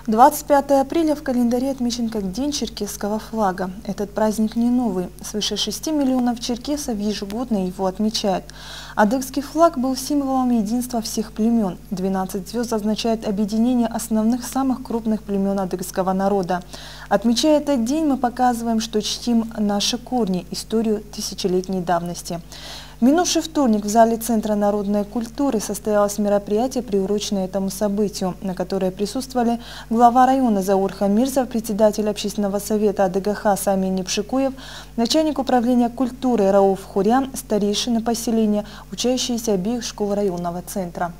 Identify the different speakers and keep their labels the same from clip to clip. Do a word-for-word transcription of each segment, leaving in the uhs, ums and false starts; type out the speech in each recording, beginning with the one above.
Speaker 1: двадцать пятое апреля в календаре отмечен как День черкесского флага. Этот праздник не новый. Свыше шести миллионов черкесов ежегодно его отмечают. Адыгский флаг был символом единства всех племен. двенадцать звезд означает объединение основных самых крупных племен адыгского народа. Отмечая этот день, мы показываем, что чтим наши корни, историю тысячелетней давности. В минувший вторник в зале Центра народной культуры состоялось мероприятие, приуроченное этому событию, на которое присутствовали глава района Заур Хамирзов, председатель общественного совета Адыга-Хаса Амин Непшикуев, начальник управления культуры Рауф Хурян, старейшины поселения, учащиеся обеих школ районного центра.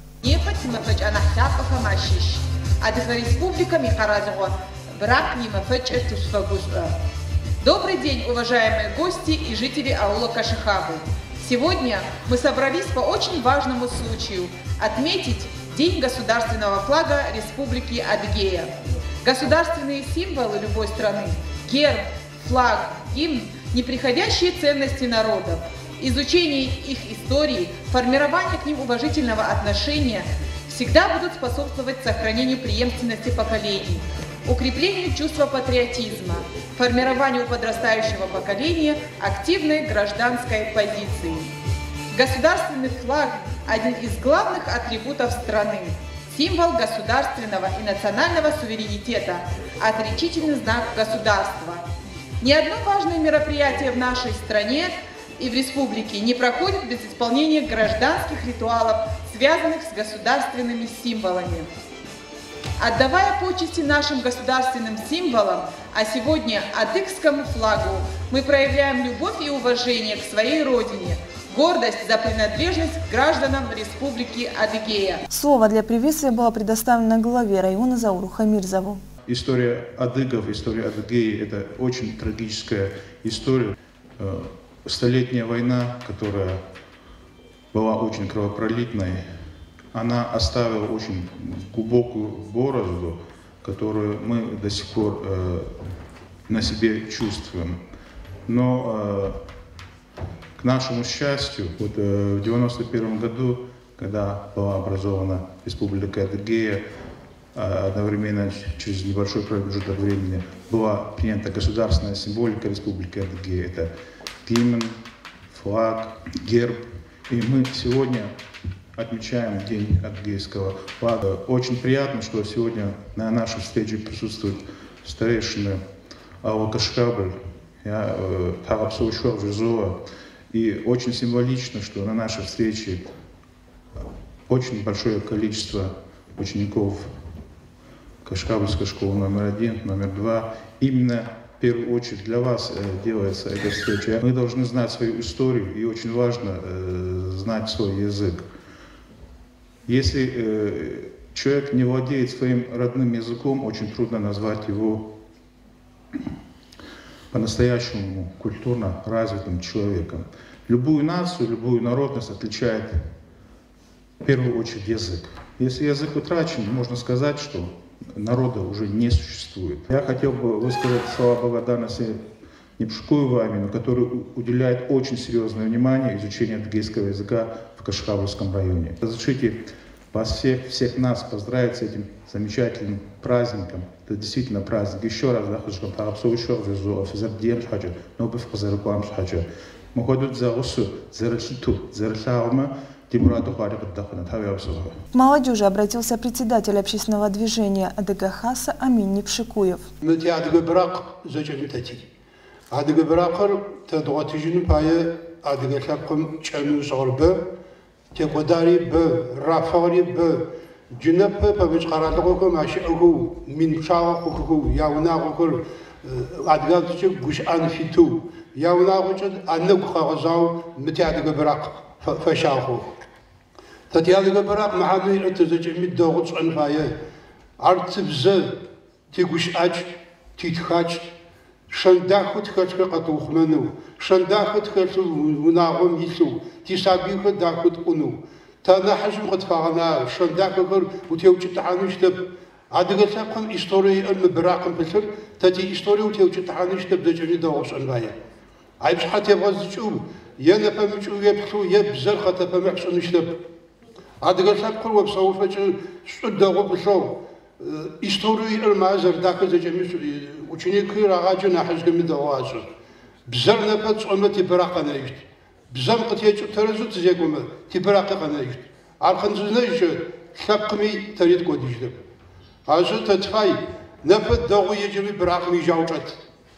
Speaker 2: Добрый день, уважаемые гости и жители аула Кашихабы. Сегодня мы собрались по очень важному случаю – отметить День государственного флага Республики Адыгея. Государственные символы любой страны – герб, флаг, гимн – неприходящие ценности народов. Изучение их истории, формирование к ним уважительного отношения всегда будут способствовать сохранению преемственности поколений, укреплению чувства патриотизма, формированию подрастающего поколения активной гражданской позиции. Государственный флаг – один из главных атрибутов страны, символ государственного и национального суверенитета, отличительный знак государства. Ни одно важное мероприятие в нашей стране и в республике не проходит без исполнения гражданских ритуалов, связанных с государственными символами. Отдавая почести нашим государственным символам, а сегодня адыгскому флагу, мы проявляем любовь и уважение к своей родине, гордость за принадлежность к гражданам Республики Адыгея.
Speaker 1: Слово для приветствия было предоставлено главе района Зауру Хамирзову.
Speaker 3: История адыгов, история Адыгеи – это очень трагическая история. Столетняя война, которая была очень кровопролитной, она оставила очень глубокую борозду, которую мы до сих пор э, на себе чувствуем. Но э, к нашему счастью, вот, э, в девяносто первом году, когда была образована Республика Адыгея, э, одновременно через небольшой промежуток времени была принята государственная символика Республики Адыгея. Это гимн, флаг, герб. И мы сегодня отмечаем День адыгейского флага. Очень приятно, что сегодня на нашей встрече присутствуют старейшины аула Кашихабы, Тарапсу Жузова. И очень символично, что на нашей встрече очень большое количество учеников Кашихабской школы номер один, номер два. Именно в первую очередь для вас делается эта встреча. Мы должны знать свою историю, и очень важно знать свой язык. Если э, человек не владеет своим родным языком, очень трудно назвать его по-настоящему культурно развитым человеком. Любую нацию, любую народность отличает в первую очередь язык. Если язык утрачен, можно сказать, что народа уже не существует. Я хотел бы высказать слова благодарности Непшикуеву Амину, который уделяет очень серьезное внимание изучению адыгейского языка в Кашихабурском районе. Разрешите вас всех, всех нас поздравить с этим замечательным праздником. Это действительно праздник. Еще раз, да, хочу вам Тарапсу Жузова, Физардием Хаджа, Нобев Хазарукуам Хаджа. Мы ходим за Русу, за Рашиту, за Рашаума.
Speaker 1: К молодежи обратился председатель общественного движения Адыга-Хаса Амин Непшикуев.
Speaker 4: Адыгабракыр тадгатижин пае адыгалакым чану сорбе текодари бе рафари бе джинапе павич карадыгы машигу миншага хуку яунагы адыгалчы гуш анфиту яунагы аннук хагазау мтадыгабрак фашаху татиадыгабрак махами тзачми догуч анфае артбз тигуш ач титхач Шандахут хочу катухмену, шандахут хочу унагом ису, тисабиху дахут уну. Та нахажим катфагана, шандаху утеучит ануштаб. Адыгасакам истории ан бракам писар, тати историю утеучит ануштаб дачани дагос анвая. Айбс хате вазчу, я не памячу епсу, епзар хата памячу ануштаб. Адыгасакам вапсауфачу, что дагу писал. историю Эльмазер, так и зачем ученик Рагаджи нахожгами давазу. Бзар напад он тибрака наишь. Бзам катечу таразу тзегума тибрака наишь. Арханзунаишь хапками тарит годиждем. Ажу татфай напад дагу ежеми бракми жаучат.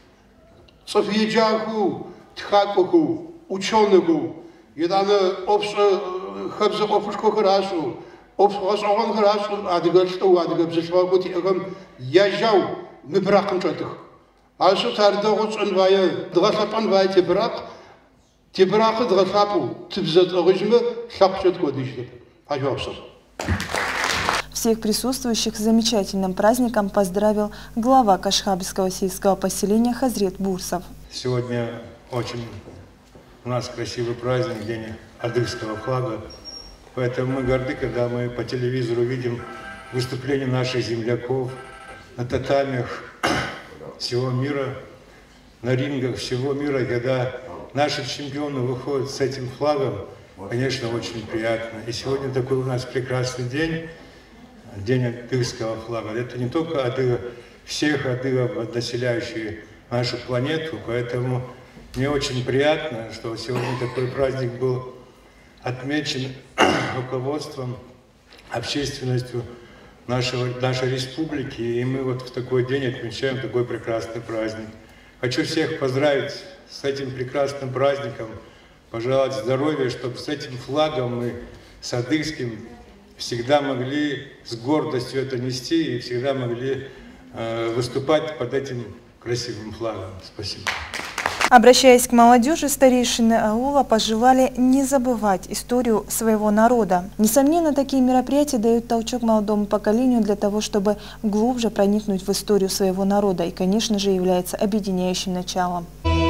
Speaker 4: Софиеджаху тхакуху ученого. Едана обс хабза опушко хорошо. Обс он хорошо, а дегал что, а дегал бзешвагути агам яжау мы браком чатых. Ажу тардагуц анвая дгасапан вая тибрак тибрака дгасапу тибзат агижме шапчат годиждем. Ажу.
Speaker 1: Всех присутствующих с замечательным праздником поздравил глава Кашхабского сельского поселения Хазрет Бурсов.
Speaker 5: Сегодня очень у нас красивый праздник, день адыгского флага. Поэтому мы горды, когда мы по телевизору видим выступления наших земляков на татамях всего мира, на рингах всего мира, когда наши чемпионы выходят с этим флагом. Конечно, очень приятно. И сегодня такой у нас прекрасный день. День адыгского флага. Это не только адыга, всех адыгов, населяющих нашу планету, поэтому мне очень приятно, что сегодня такой праздник был отмечен руководством, общественностью нашего, нашей республики, и мы вот в такой день отмечаем такой прекрасный праздник. Хочу всех поздравить с этим прекрасным праздником, пожелать здоровья, чтобы с этим флагом мы, с адыгским, всегда могли с гордостью это нести и всегда могли э, выступать под этим красивым флагом. Спасибо.
Speaker 1: Обращаясь к молодежи, старейшины аула пожелали не забывать историю своего народа. Несомненно, такие мероприятия дают толчок молодому поколению для того, чтобы глубже проникнуть в историю своего народа и, конечно же, является объединяющим началом.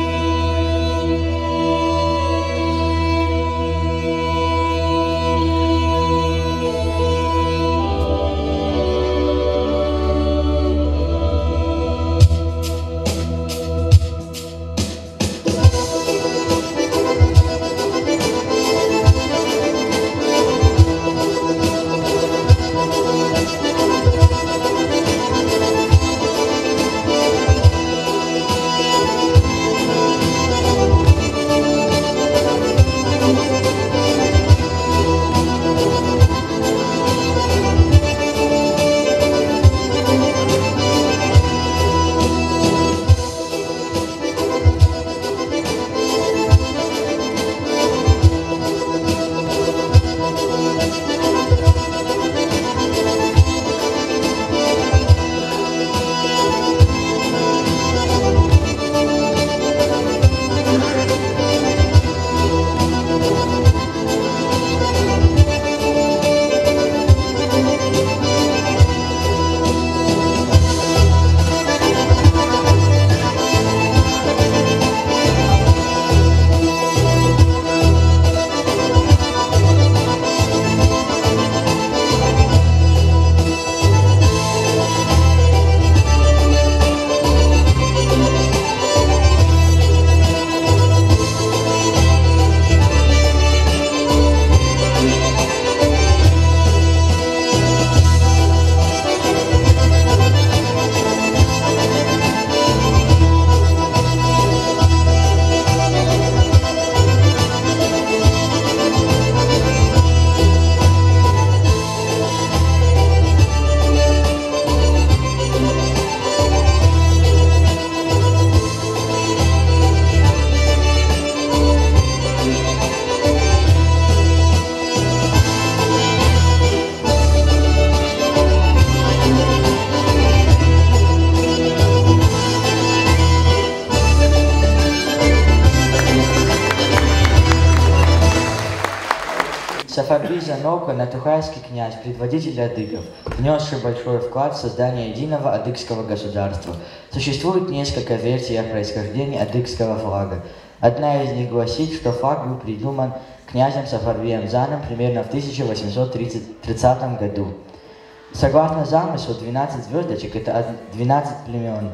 Speaker 6: Сафарби Занока, натухайский князь, предводитель адыгов, внесший большой вклад в создание единого адыгского государства. Существует несколько версий о происхождении адыгского флага. Одна из них гласит, что флаг был придуман князем Сафарбием Заном примерно в тысяча восемьсот тридцатом году. Согласно замыслу, двенадцать звездочек – это двенадцать племен.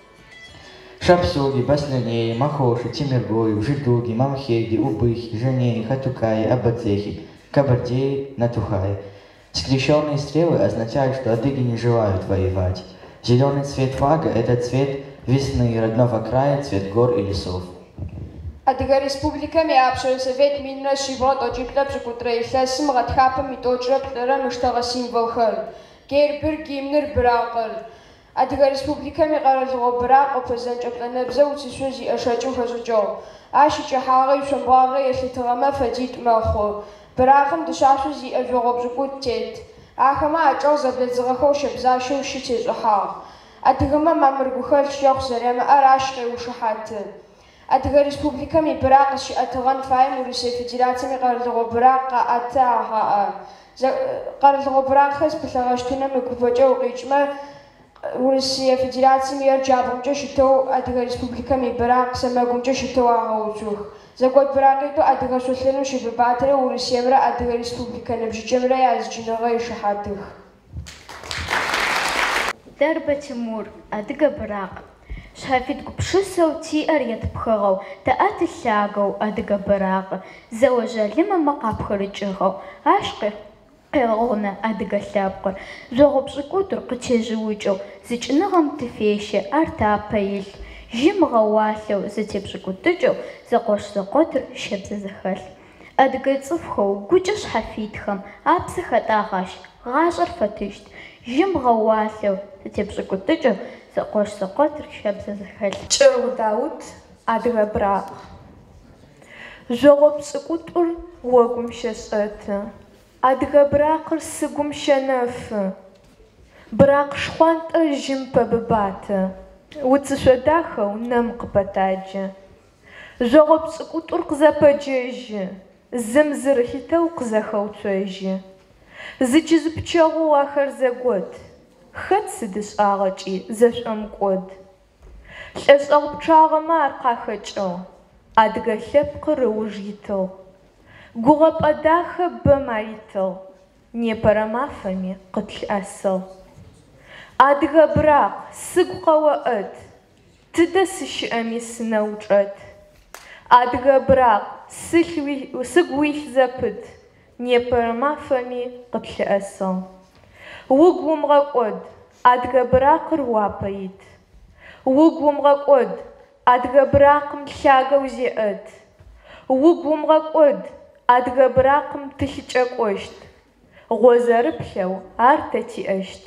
Speaker 6: Шапсуги, Баслянеи, Махоши, Тимиргои, Жидуги, Мамхеги, Убыхи, Женеи, Хатукаи, Абацехи, Кабардеи, Натухаи. Скрещенные стрелы означают, что адыги не желают воевать. Зеленый цвет флага – это цвет весны, родного края, цвет гор и лесов.
Speaker 7: Адыга республика миапшер совет минна шибот оджиплап жикутрейсас мгатхапа митоджрап лера муштага символхар. Гербер гимнер брақыр. Адыга республика миқаралго брақ опазанчапланабза утсисузи ашачу хазучо. Аши чахагы шамбагы яситагама фадит махо. Брақым дышашузи ажогобжукут тет. Ахама ачо заблезгахо шабзашу шитезахаг. Адыгама мамыргухар шьох зарема арашқи ушахаты. Адыга республика ми брақ шиатаган файм Россия Федерация миқаралго брақ атаага. Қаралго брақ хас плагаштуна микубачо қичма Россия Федерация мир жабумча шито Адыга республика ми брақ самагумча шито агауцух. Загод брақ ито Адыга суслену шибатре Россия мра Адыга республика набжичемра язджинага ишахатых.
Speaker 8: Дарба Тимур, Адыга брақ. Шафит гупшисау тиар ятпхагау, таат иллягау Адыга брақ. Заважалима мақапхарычыгау, ашқи қиғауна Адыга лапқыр. Жоғыпшықутыр қычежуычау, зычынығам тіфеші, артапайыл. Жимғауалау, затепшықутычау, зақош-зақотыр шепзі захал. Адыга цыфхау, гучаш хафитхам, апсыхат ағаш, ғашыр фатышт. Жимғауалау, затепшықутычау, зақош-зақотыр шепзі захал.
Speaker 9: Чырғы Дауд, Адыга брақ. Жоғыпшықутыр уагумшашыты. Адыга брақыр сыгумшаныфы. Брақ шхуантыр жимпа быбаты. Уцышадахау нам қыпатаджы. Жоғыпшықутыр қызападжыжы. Зымзырхитау қызахауцуажы. Зычызыпчағу ахар загод. Хат сыдыш ағачи зашам код. Ләшағыпчағыма арқахачау. Адыга лепқыры ужитыл. Гуғападаха бымайтыл. Не парамафами қытл асыл. Адыга брақ сыгқауа ыт. Тыда сышыами сынаучат. Адыга брақ сыгуих запыт. Не парамафами қытл асыл. Угумға код. Адыга брақыр уапайит. Угумға код. Адыга брақым тлягау зе ыт. Угумға код. Адыга брақым тылычак ошт. Ғозары плеу арта тиэшт.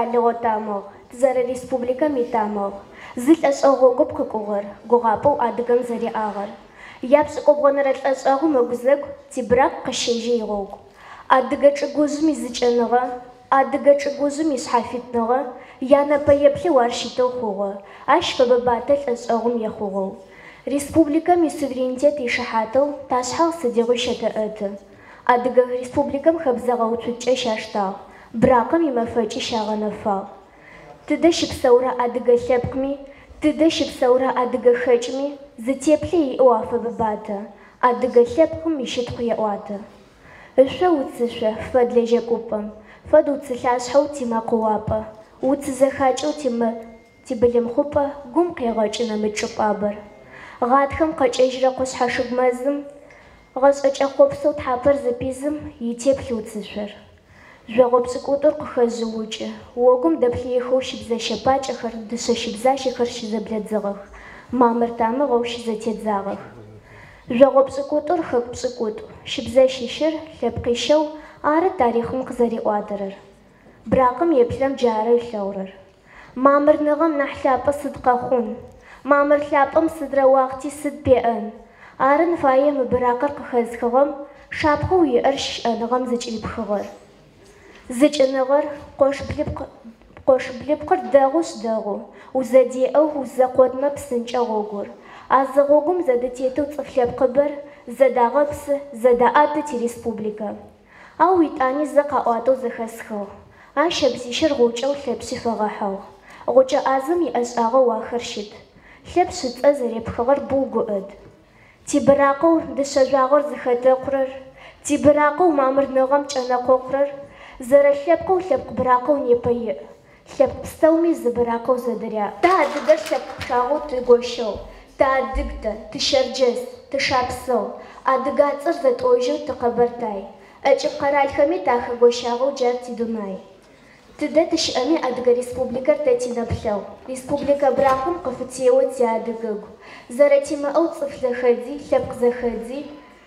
Speaker 10: къэралыгъо тамыгъ, тызэрэ республикэм итамыгъ. Зы лӏэшӏэгъо гуп къыкӏугъэр, гугъапӏэу адыгэм зэриӏагъэр. Япшӏыкӏобгъэнэрэ лӏэшӏэгъу мэгузэгу тибрак къыщежьэ игъогу. Адыгэ чӏыгужъым изыкӏэныгъэ, адыгэ чӏыгужъым ишъхьафитныгъэ, янэпэ-еплъэу ар щитэу хъугъэ. Ащ фэбэ-батэ лӏэшӏэгъум ехъугъэу. Республикэм исуверенитет ишыхьатэу ташъхьагъ сыдигъуи щэтэӏэты. Адыгэ республикэм хэбзэ-гъэуцукӏэ щаштагъ. Бракъым имэфэкӏи щагъэнэфагъ. Тыдэ щыпсэурэ адыгэ лъэпкъми, тыдэ щыпсэурэ адыгэ хэкӏми зытеплъэ иӏэу афэбэ-батэ. Адыгэ лъэпкъым ищытхъу еӏуатэ. Ышъо уцышъо фэд лэжьэкӏупӏэм, фэд уцылъашъхьэу тимэкъуапӏэ, уцызэхакӏэу тимэ тибылымхъупӏэ гум къегъэкӏы нэмыкӏыпӏабэр. Гъатхэм къэкӏэжьрэ къушъхьэ мэзым, гъэшӏэкӏэ хъопсэу тхьапэр зыпизым итеплъ уцышъор. Жъогъо пшӏыкӏутӏур къыхэжъыукӏы. Огум дэплъыехэу щыбзэ щэпакӏэхэр, дышъэ щыбзащэхэр щызэблэдзыгъэх. Мамыр тамыгъэу щызэтедзагъэх. Жъогъо пшӏыкӏутӏур хэку пшӏыкӏутӏу, щыбзэ щыщыр лъэпкъищэу ары тарихъым къызэриӏуатэрэр. Бракъым еплъэм джары илъэгъурэр. Мамыр ныгъэм нахь лъапӏэ сыд къэхъун? Мамыр лъапӏэм сыдрэ уахъти сыд пеӏэн? Арын фае мы бракъыр къыхэзхыгъэм шапхъэу иӏэр щыӏэныгъэм зыкӏырипхыгъэр. Зыкӏыныгъэр къошъблипкъыр дэгъуш дэгъу, узэдеӏэу узэкъотмэ псынкӏэ гъогур. А зы гъогум зэдэтэтэу цӏыф лъэпкъыбэр зэдагъэпсы, зэдаӏаты тиреспубликэ. Ау итӏани зэ къаӏуатэу зэхэсхыгъ. Ащ щэпсищыр гъукӏэу лъэпшъи фэгъэхьыгъ. Гъукӏэ ӏазэм иӏэшӏагъэу ахэр щыт. Лъэпшъ ыцӏэ зэрепхыгъэр боу гуӏэт. Тибыракъэу дышъэжъуагъэр зыхэтэкъурэр, тибыракъэу мамыр ныгъэм кӏэнэкъокъурэр, зэрэлъэпкъэу лъэпкъ бракъэу непэ иӏ. Лъэпкъ пстэуми зы бракъэу зэдыряӏ. Тэ адыгэр лъэпкъ пхагъэу тыгощэу, тэ адыгтэ, тыщэрджэс, тышапсэу, адыгацӏэр зэтӏожьэу тыкъэбэртай. Ӏэкӏыб къэралхэми тахэгощагъэу джар тидунай. Тыдэ тыщыӏэми адыгэ республикэр тэ тинэплъэгъу. Республикэ бракъым къыфытео тиадыгэгу. Зэрэтимыӏэу цӏыф зэхэдзи, лъэпкъ зэхэдзи,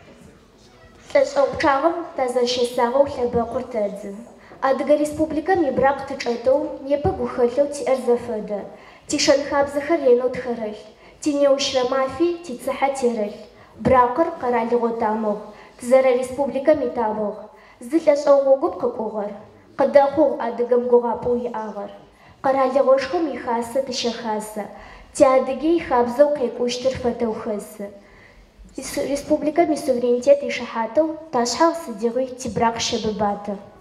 Speaker 10: лӏэшӏэгъу тазэщесагъэу лъэбэкъур тэдзы. Адыгэ республикэм ибракъ тычӏэтэу непэ гухэлъэу тиӏэр зэфэдэ. Тишэнхабзэхэр енэу тхэрэлъ. Тинеущрэ мафи тицыхьэ терэлъ. Бракъыр къэралыгъо тамыгъ. Тызэрэ республикэм итамыгъ. Зы лӏэшӏэгъо гуп къыкӏугъэр. Къыдэхъугъ адыгэм гугъапӏэу иӏагъэр. Къэралыгъошхэм ихасэ тыщэхасэ. Тиадыгей хабзэу къекӏущтыр фэтэу хэсы. Республикэм исуверенитет ишыхьатэу ташъхьагъ сыдигъуи тибракъ щэбыбатэ.